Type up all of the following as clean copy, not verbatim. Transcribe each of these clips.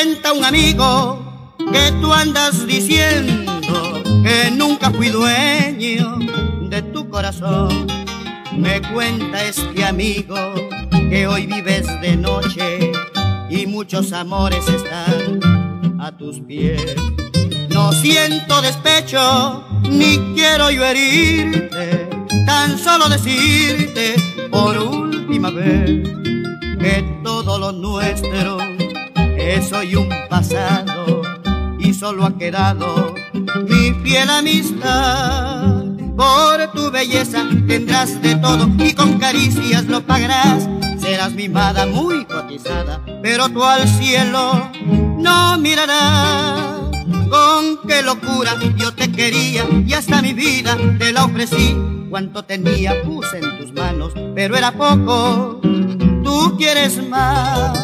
cuenta un amigo que tú andas diciendo que nunca fui dueño de tu corazón. Me cuenta este amigo que hoy vives de noche y muchos amores están a tus pies. No siento despecho, ni quiero yo herirte, tan solo decirte por última vez que todo lo nuestro es hoy un pasado y solo ha quedado mi fiel amistad. Por tu belleza tendrás de todo y con caricias lo pagarás. Serás mimada, muy cotizada, pero tú al cielo no mirarás. Con qué locura yo te quería y hasta mi vida te la ofrecí. Cuanto tenía puse en tus manos, pero era poco, tú quieres más.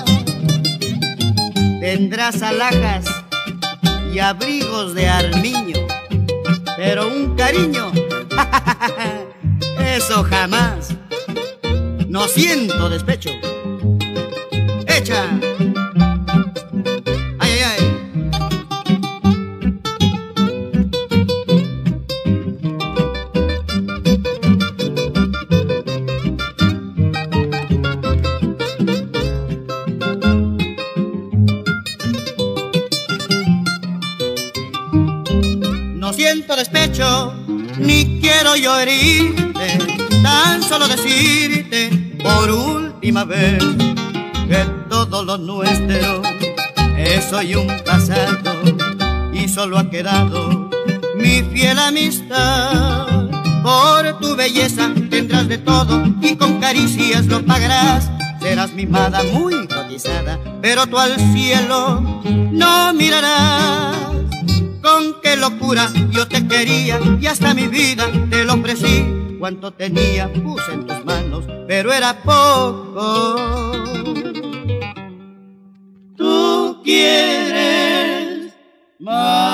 Tendrás alhajas y abrigos de armiño, pero un cariño, eso jamás. No siento despecho. Echa. Ay, ay, ay. No siento despecho, ni quiero yo herirte, tan solo decirte por última vez que todo lo nuestro es hoy un pasado y solo ha quedado mi fiel amistad. Por tu belleza tendrás de todo y con caricias lo pagarás. Serás mimada, muy cotizada, pero tú al cielo no mirarás. Con qué locura yo te quería y hasta mi vida te lo ofrecí. Cuanto tenía puse en tus manos, pero era poco. Tú quieres más.